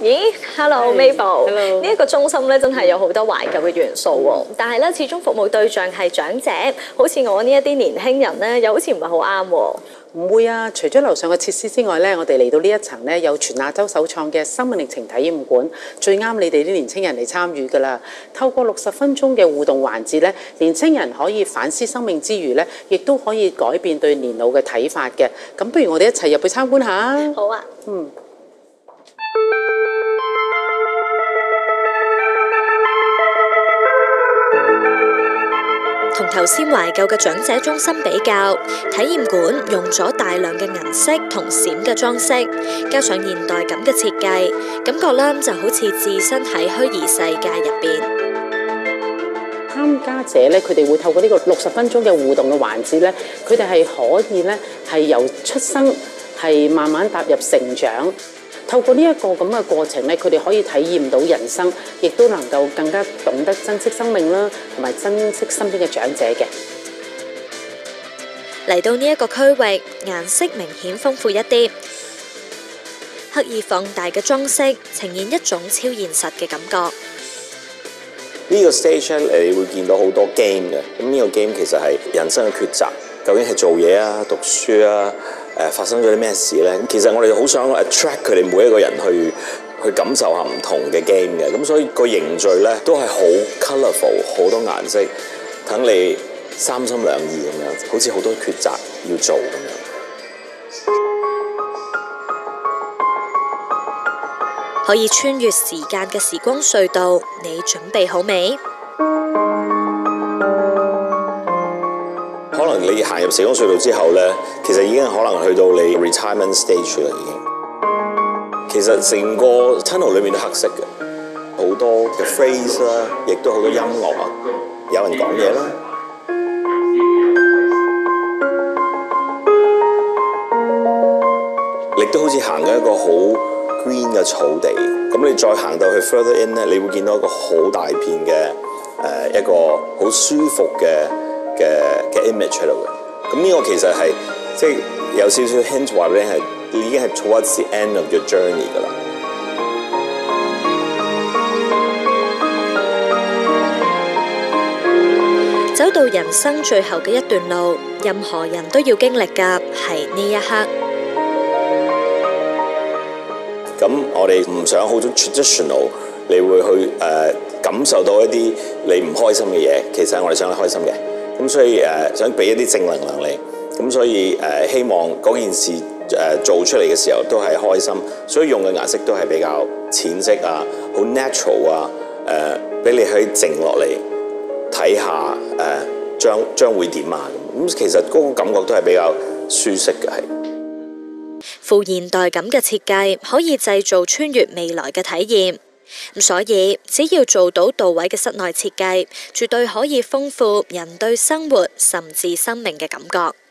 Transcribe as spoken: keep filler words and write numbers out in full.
咦 ，Hello Mabel， Hello 呢一個中心咧真係有好多懷舊嘅元素喎，但係咧始終服務對象係長者，好似我呢一啲年輕人咧，又好似唔係好啱喎。 唔會啊！除咗樓上嘅設施之外咧，我哋嚟到呢一層咧，有全亞洲首創嘅生命歷程體驗館，最啱你哋啲年青人嚟參與㗎啦。透過六十分鐘嘅互動環節咧，年青人可以反思生命之餘咧，亦都可以改變對年老嘅睇法嘅。咁不如我哋一齊入去參觀下。 好啊。 嗯。 同頭先懷舊嘅長者中心比較，體驗館用咗大量嘅銀色同閃嘅裝飾，加上現代感嘅設計，感覺咧就好似置身喺虛擬世界入邊。 參加者咧，佢哋會透過呢個六十分鐘嘅互動嘅環節咧，佢哋係可以咧係由出生係慢慢踏入成長。透過呢一個咁嘅過程咧，佢哋可以體驗到人生，亦都能夠更加懂得珍惜生命啦，同埋珍惜身邊嘅長者嘅。 嚟到呢一個區域，顏色明顯豐富一啲，刻意放大嘅裝飾呈現一種超現實嘅感覺。 呢個 stage 咧，你會見到好多 game 嘅。咁呢個 game 其實係人生嘅抉擇，究竟係做嘢啊、讀書啊。誒發生咗啲咩事咧？其實我哋好想 attract 佢哋每一個人去去感受下唔同嘅 game 嘅，咁所以個凝聚咧都係好 colourful， 好多顏色，等你三心兩意咁樣，好似好多抉擇要做咁樣。 可以穿越時間嘅時光隧道，你準備好未？ 可能你行入時光隧道之後咧，其實已經可能去到你 retirement stage 啦，已經。其實成個 tunnel 裏面都黑色嘅，好多嘅 phrase 啦，亦都好多音樂啊，有人講嘢啦。亦都好似行緊一個好 green 嘅草地，咁你再行到去 further in 咧，你會見到一個好大片嘅誒、呃、一個好舒服嘅嘅嘅 image 喺度嘅。咁呢個其實係即係有少少 hint 話俾你係已經係 towards the end of your journey 㗎啦。 走到人生最後嘅一段路，任何人都要經歷嘅係呢一刻。 咁我哋唔想好多 traditional， 你會去誒、呃、感受到一啲你唔開心嘅嘢，其實我哋想你開心嘅。咁所以誒、呃、想俾一啲正能量你，咁所以誒、呃、希望嗰件事誒、呃、做出嚟嘅時候都係開心，所以用嘅顏色都係比較淺色啊，好 natural 啊，誒、呃、俾你可以靜落嚟睇下誒、呃、將將會點啊咁。咁其實嗰個感覺都係比較舒適嘅係。 富現代感嘅設計可以製造穿越未來嘅體驗，咁所以只要做到到位嘅室內設計，絕對可以豐富人對生活甚至生命嘅感覺。